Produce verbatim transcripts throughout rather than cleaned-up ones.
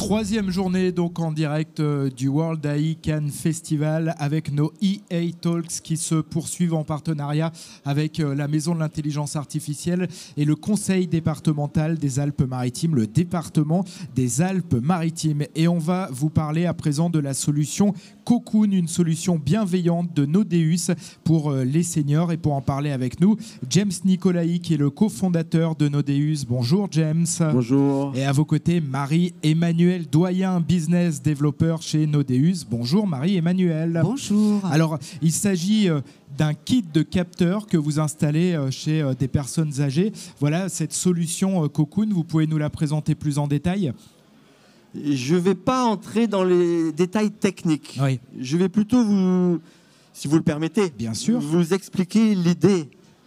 Troisième journée donc en direct euh, du World A I Cannes Festival avec nos E A Talks qui se poursuivent en partenariat avec euh, la Maison de l'Intelligence Artificielle et le Conseil départemental des Alpes-Maritimes, le département des Alpes-Maritimes. Et on va vous parler à présent de la solution Cocoon, une solution bienveillante de Nodeus pour euh, les seniors. Et pour en parler avec nous, James Nicolaï qui est le cofondateur de Nodeus. Bonjour James. Bonjour. Et à vos côtés, Marie-Emmanuelle, doyen business développeur chez Nodeus. Bonjour Marie-Emmanuelle. Bonjour. Alors, il s'agit euh, d'un kit de capteurs que vous installez euh, chez euh, des personnes âgées. Voilà, cette solution euh, Cocoon, vous pouvez nous la présenter plus en détail ? Je ne vais pas entrer dans les détails techniques. Oui. Je vais plutôt vous, si vous le permettez, Bien sûr. vous expliquer l'idée.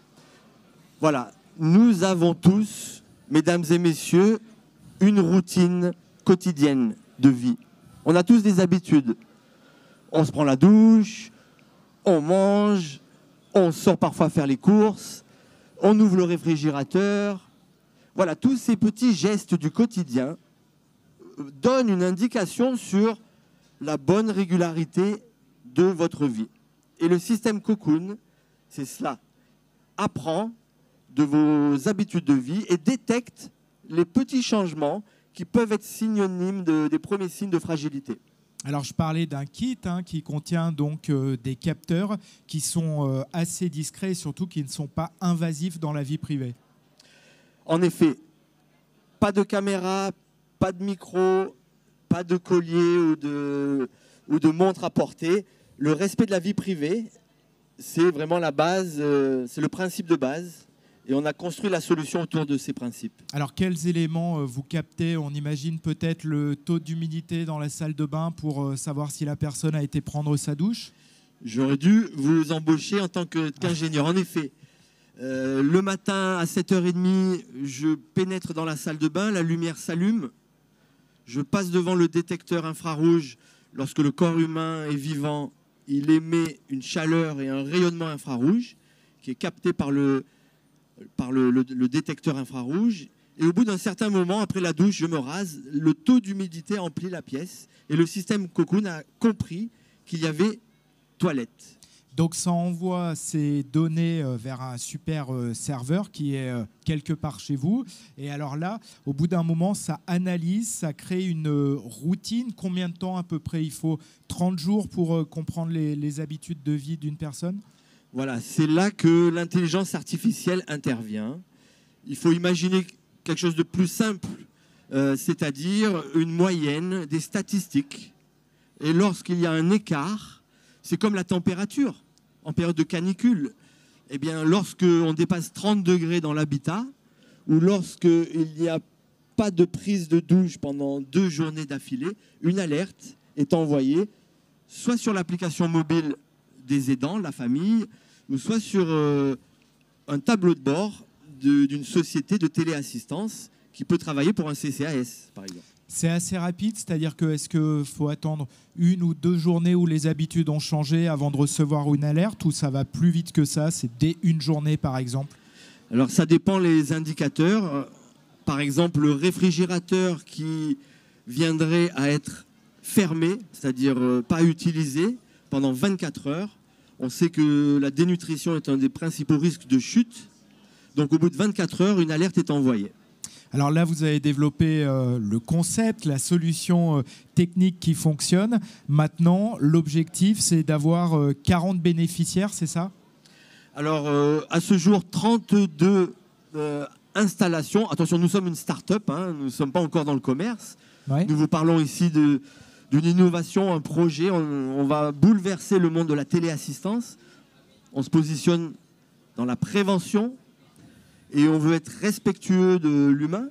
Voilà, nous avons tous, mesdames et messieurs, une routine quotidienne de vie. On a tous des habitudes. On se prend la douche, on mange, on sort parfois faire les courses, on ouvre le réfrigérateur. Voilà, tous ces petits gestes du quotidien donnent une indication sur la bonne régularité de votre vie. Et le système Cocoon, c'est cela. Apprend de vos habitudes de vie et détecte les petits changements qui peuvent être synonymes de, des premiers signes de fragilité. Alors, je parlais d'un kit hein, qui contient donc euh, des capteurs qui sont euh, assez discrets et surtout qui ne sont pas invasifs dans la vie privée. En effet, pas de caméra, pas de micro, pas de collier ou de, ou de montre à porter. Le respect de la vie privée, c'est vraiment la base, euh, c'est le principe de base. Et on a construit la solution autour de ces principes. Alors, quels éléments euh, vous captez ? On imagine peut-être le taux d'humidité dans la salle de bain pour euh, savoir si la personne a été prendre sa douche ? J'aurais dû vous embaucher en tant que, qu'ingénieur. En effet, euh, le matin à sept heures trente, je pénètre dans la salle de bain, la lumière s'allume. Je passe devant le détecteur infrarouge. Lorsque le corps humain est vivant, il émet une chaleur et un rayonnement infrarouge qui est capté par le... par le, le, le détecteur infrarouge. Et au bout d'un certain moment, après la douche, je me rase, le taux d'humidité emplit la pièce et le système Cocoon a compris qu'il y avait toilette. Donc ça envoie ces données euh, vers un super euh, serveur qui est euh, quelque part chez vous. Et alors là, au bout d'un moment, ça analyse, ça crée une euh, routine. Combien de temps à peu près ? Il faut trente jours pour euh, comprendre les, les habitudes de vie d'une personne ? Voilà, c'est là que l'intelligence artificielle intervient. Il faut imaginer quelque chose de plus simple, euh, c'est-à-dire une moyenne des statistiques. Et lorsqu'il y a un écart, c'est comme la température en période de canicule. Eh bien, lorsqu'on dépasse trente degrés dans l'habitat, ou lorsqu'il n'y a pas de prise de douche pendant deux journées d'affilée, une alerte est envoyée, soit sur l'application mobile des aidants, la famille, ou soit sur euh, un tableau de bord de, d'une société de téléassistance qui peut travailler pour un C C A S, par exemple. C'est assez rapide, c'est-à-dire que est-ce qu'il faut attendre une ou deux journées où les habitudes ont changé avant de recevoir une alerte, ou ça va plus vite que ça, c'est dès une journée par exemple ? Alors ça dépend les indicateurs. Par exemple, le réfrigérateur qui viendrait à être fermé, c'est-à-dire euh, pas utilisé pendant vingt-quatre heures, on sait que la dénutrition est un des principaux risques de chute. Donc au bout de vingt-quatre heures, une alerte est envoyée. Alors là, vous avez développé euh, le concept, la solution euh, technique qui fonctionne. Maintenant, l'objectif, c'est d'avoir euh, quarante bénéficiaires, c'est ça ? Alors, euh, à ce jour, trente-deux euh, installations. Attention, nous sommes une start-up, hein, nous ne sommes pas encore dans le commerce. Ouais. Nous vous parlons ici de, d'une innovation, un projet. On, on va bouleverser le monde de la téléassistance. On se positionne dans la prévention. Et on veut être respectueux de l'humain.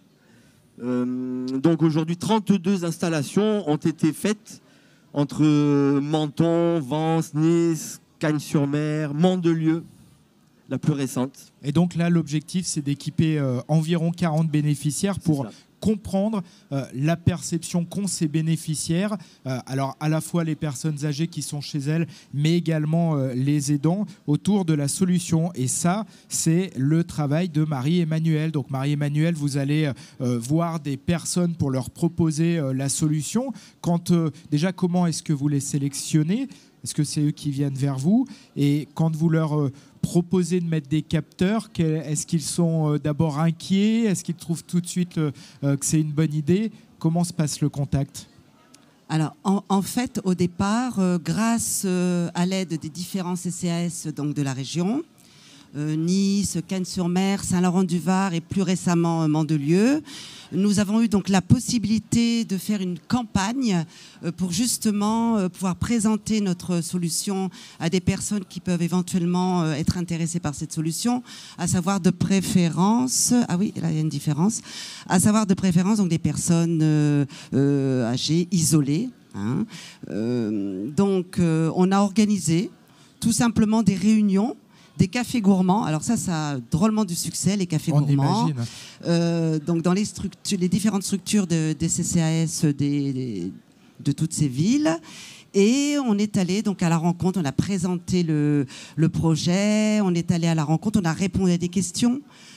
Euh, donc aujourd'hui, trente-deux installations ont été faites entre Menton, Vence, Nice, Cagnes-sur-Mer, Mandelieu, la plus récente. Et donc là, l'objectif, c'est d'équiper euh, environ quarante bénéficiaires pour comprendre euh, la perception qu'ont ces bénéficiaires, euh, alors à la fois les personnes âgées qui sont chez elles, mais également euh, les aidants, autour de la solution. Et ça, c'est le travail de Marie-Emmanuelle. Donc Marie-Emmanuelle, vous allez euh, voir des personnes pour leur proposer euh, la solution. Quand, euh, déjà, comment est-ce que vous les sélectionnez ? Est-ce que c'est eux qui viennent vers vous ? Et quand vous leur euh, proposez de mettre des capteurs, est-ce qu'ils sont euh, d'abord inquiets ? Est-ce qu'ils trouvent tout de suite euh, euh, que c'est une bonne idée ? Comment se passe le contact ? Alors, en, en fait, au départ, euh, grâce euh, à l'aide des différents C C A S donc, de la région, euh, Nice, Cannes-sur-Mer, Saint-Laurent-du-Var et plus récemment euh, Mandelieu, nous avons eu donc la possibilité de faire une campagne euh, pour justement euh, pouvoir présenter notre solution à des personnes qui peuvent éventuellement euh, être intéressées par cette solution, à savoir de préférence, ah oui, là il y a une différence, à savoir de préférence donc des personnes euh, euh, âgées, isolées. Hein. Euh, donc euh, on a organisé tout simplement des réunions, des cafés gourmands. Alors ça, ça a drôlement du succès, les cafés On gourmands. imagine. Euh, donc dans les, structures, les différentes structures de, des C C A S des, des, de toutes ces villes. Et on est allé donc à la rencontre, on a présenté le, le projet, on est allé à la rencontre, on a répondu à des questions.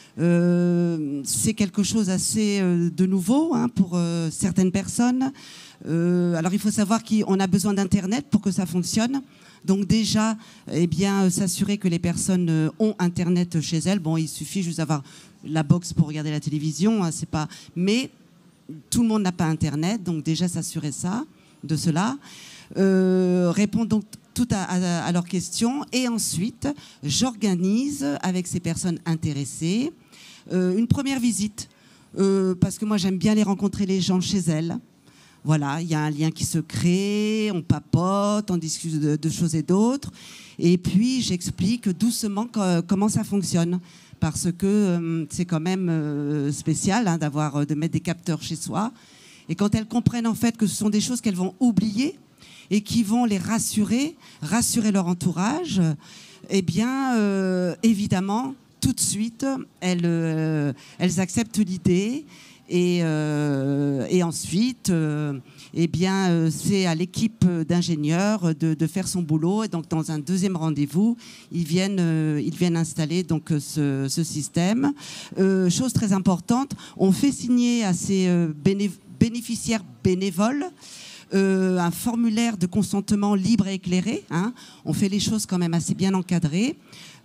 Euh, c'est quelque chose assez euh, de nouveau hein, pour euh, certaines personnes. Euh, alors il faut savoir qu'on a besoin d'Internet pour que ça fonctionne. Donc déjà, eh bien, s'assurer que les personnes ont Internet chez elles. Bon, il suffit juste d'avoir la box pour regarder la télévision. Hein, c'est pas... Mais tout le monde n'a pas Internet, donc déjà s'assurer ça, de cela. Euh, répondre donc tout à, à, à leurs questions. Et ensuite, j'organise avec ces personnes intéressées euh, une première visite. Euh, parce que moi, j'aime bien les rencontrer les gens chez elles. Voilà, il y a un lien qui se crée, on papote, on discute de, de choses et d'autres. Et puis, j'explique doucement que, comment ça fonctionne. Parce que euh, c'est quand même euh, spécial hein, d'avoir, de mettre des capteurs chez soi. Et quand elles comprennent en fait que ce sont des choses qu'elles vont oublier et qui vont les rassurer, rassurer leur entourage, eh bien, euh, évidemment, tout de suite, elles, euh, elles acceptent l'idée. Et, euh, et ensuite, euh, eh bien, euh, c'est à l'équipe d'ingénieurs de, de faire son boulot. Et donc, dans un deuxième rendez-vous, ils viennent, euh, ils viennent installer donc, ce, ce système. Euh, chose très importante, on fait signer à ces euh, béné- bénéficiaires bénévoles euh, un formulaire de consentement libre et éclairé. Hein. On fait les choses quand même assez bien encadrées.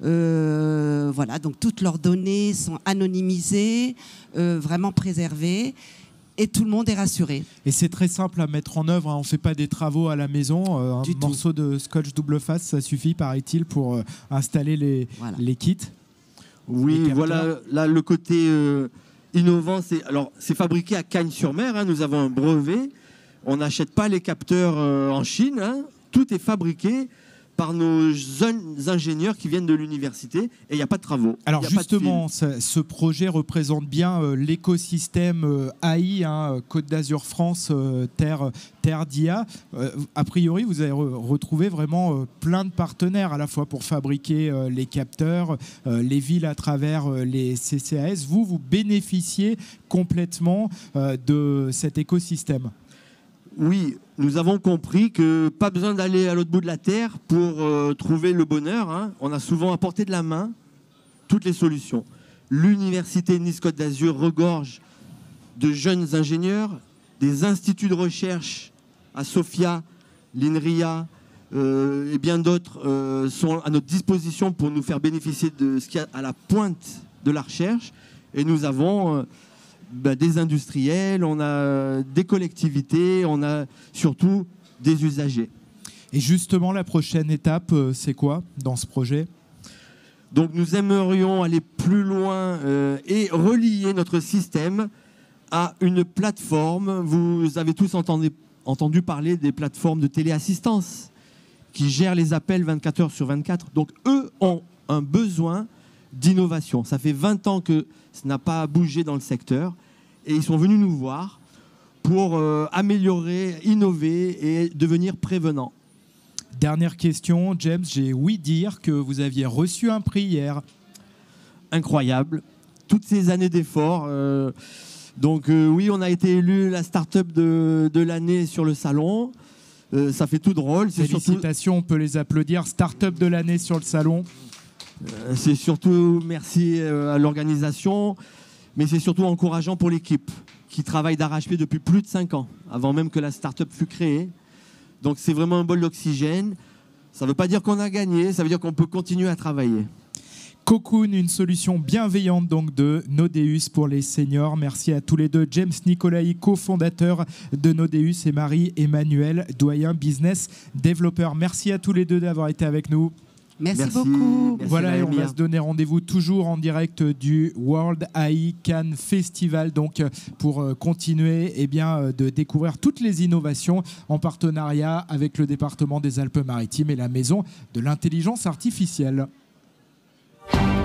Euh, voilà, donc toutes leurs données sont anonymisées, euh, vraiment préservées, et tout le monde est rassuré. Et c'est très simple à mettre en œuvre, hein. On ne fait pas des travaux à la maison. Euh, un Du morceau tout. de scotch double face, ça suffit, paraît-il, pour euh, installer les, Voilà. les kits. Oui, Les capteurs. voilà, là, le côté euh, innovant, c'est, alors, c'est fabriqué à Cagnes-sur-Mer, hein, nous avons un brevet, on n'achète pas les capteurs euh, en Chine, hein, tout est fabriqué par nos jeunes ingénieurs qui viennent de l'université et il n'y a pas de travaux. Alors Il y a pas de justement, fil. ce, ce projet représente bien euh, l'écosystème euh, A I, hein, Côte d'Azur France, euh, terre, terre d'I A. Euh, a priori, vous avez re- retrouvé vraiment euh, plein de partenaires à la fois pour fabriquer euh, les capteurs, euh, les villes à travers euh, les C C A S. Vous, vous bénéficiez complètement euh, de cet écosystème. Oui, nous avons compris que pas besoin d'aller à l'autre bout de la terre pour euh, trouver le bonheur, hein. On a souvent à portée de la main toutes les solutions. L'université Nice-Côte d'Azur regorge de jeunes ingénieurs, des instituts de recherche à Sofia, l'INRIA euh, et bien d'autres euh, sont à notre disposition pour nous faire bénéficier de ce qu'il y a à la pointe de la recherche. Et nous avons... Euh, Ben, des industriels, on a des collectivités, on a surtout des usagers. Et justement, la prochaine étape, euh, c'est quoi dans ce projet ? Donc nous aimerions aller plus loin euh, et relier notre système à une plateforme. Vous avez tous entendu, entendu parler des plateformes de téléassistance qui gèrent les appels vingt-quatre heures sur vingt-quatre. Donc eux ont un besoin d'innovation. Ça fait vingt ans que ça n'a pas bougé dans le secteur et ils sont venus nous voir pour euh, améliorer, innover et devenir prévenants. Dernière question, James, j'ai ouï dire que vous aviez reçu un prix hier. Incroyable. Toutes ces années d'efforts, euh, Donc euh, oui, on a été élu la start-up de, de l'année sur le salon. Euh, ça fait tout drôle. Félicitations, surtout... on peut les applaudir. Start-up de l'année sur le salon. Euh, c'est surtout merci euh, à l'organisation, mais c'est surtout encourageant pour l'équipe qui travaille d'arrache-pied depuis plus de cinq ans, avant même que la start-up fût créée. Donc c'est vraiment un bol d'oxygène. Ça ne veut pas dire qu'on a gagné, ça veut dire qu'on peut continuer à travailler. Cocoon, une solution bienveillante donc de Nodeus pour les seniors. Merci à tous les deux. James Nicolaï, cofondateur de Nodeus, et Marie-Emmanuelle, doyen business développeur. Merci à tous les deux d'avoir été avec nous. Merci, merci beaucoup. Merci voilà, et on va se donner rendez-vous toujours en direct du World A I Cannes Festival, donc pour continuer eh bien, de découvrir toutes les innovations en partenariat avec le département des Alpes-Maritimes et la Maison de l'Intelligence Artificielle.